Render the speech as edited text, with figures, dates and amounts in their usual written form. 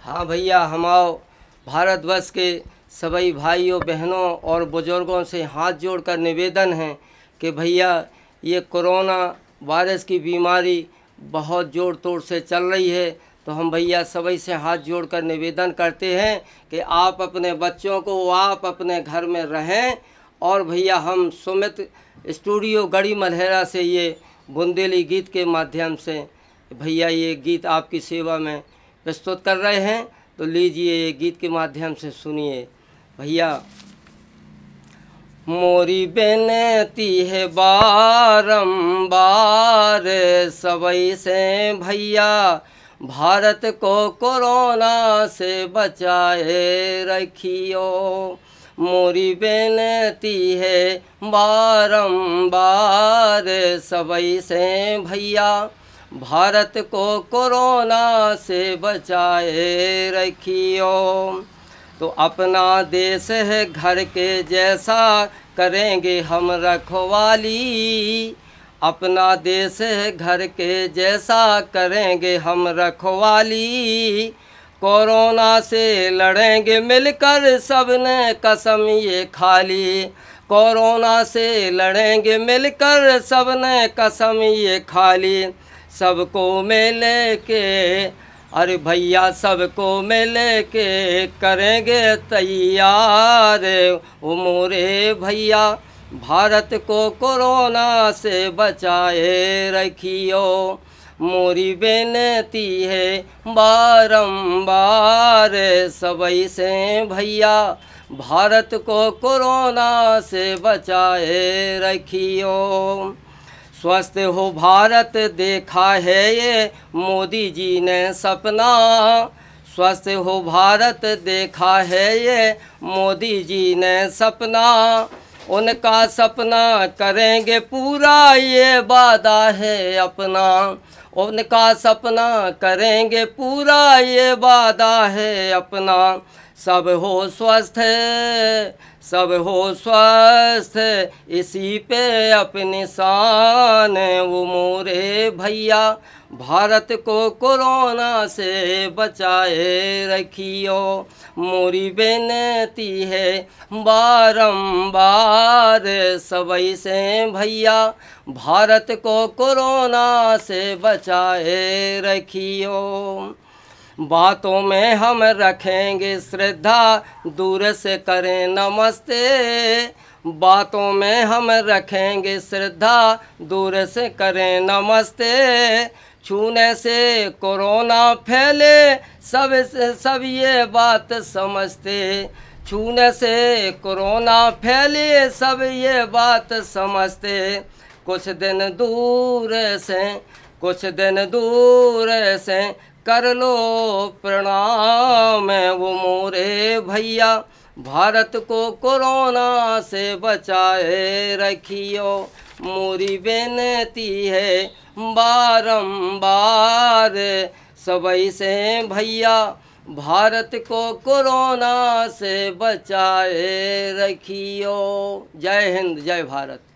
हाँ भैया, हमारे भारतवर्ष के सभी भाइयों बहनों और बुज़ुर्गों से हाथ जोड़कर निवेदन है कि भैया ये कोरोना वायरस की बीमारी बहुत ज़ोर तोड़ से चल रही है, तो हम भैया सभी से हाथ जोड़कर निवेदन करते हैं कि आप अपने बच्चों को आप अपने घर में रहें। और भैया हम सुमित स्टूडियो गढ़ी मलहेरा से ये बुंदेली गीत के माध्यम से भैया ये गीत आपकी सेवा में प्रस्तुत कर रहे हैं, तो लीजिए ये गीत के माध्यम से सुनिए भैया। मोरी बेनती है बारंबार सबई से भैया, भारत को कोरोना से बचाए रखियो। मोरी बेनती है बारंबार सबई से भैया, भारत को कोरोना से बचाए रखियो। तो अपना देश है घर के जैसा, करेंगे हम रखवाली। अपना देश है घर के जैसा, करेंगे हम रखवाली। कोरोना से लड़ेंगे मिलकर, सबने कसम ये खा ली। कोरोना से लड़ेंगे मिलकर, सबने कसम ये खा ली। सबको मिल के, अरे भैया सबको मिल के करेंगे तैयार। ओ मोरे भैया, भारत को कोरोना से बचाए रखियो। मोरी बेनती है बारंबार सबई से भैया, भारत को कोरोना से बचाए रखियो। स्वस्थ हो भारत देखा है ये मोदी जी ने सपना। स्वस्थ हो भारत देखा है ये मोदी जी ने सपना। उनका सपना करेंगे पूरा ये वादा है अपना। उनका सपना करेंगे पूरा ये वादा है अपना। सब हो स्वस्थ, सब हो स्वस्थ, इसी पे अपनी शान। वो मोरे भैया, भारत को कोरोना से बचाए रखियो। मोरी बेनती है बारंबार सबई से भैया, भारत को कोरोना से बचाए रखियो। बातों में हम रखेंगे श्रद्धा, दूर से करें नमस्ते। बातों में हम रखेंगे श्रद्धा, दूर से करें नमस्ते। छूने से कोरोना फैले, सब ये बात समझते। छूने से कोरोना फैले, सब ये बात समझते। कुछ दिन दूर से कर लो प्रणाम। वो मोरे भैया, भारत को कोरोना से बचाए रखियो। मोरी बेनती है बारंबार सबई से भैया, भारत को कोरोना से बचाए रखियो। जय हिंद, जय भारत।